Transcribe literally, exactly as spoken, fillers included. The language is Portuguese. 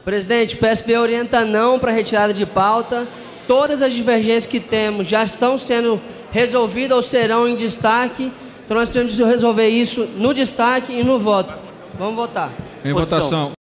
Presidente, o P S B orienta não para retirada de pauta. Todas as divergências que temos já estão sendo resolvidas ou serão em destaque. Então nós temos que resolver isso no destaque e no voto. Vamos votar. Em votação.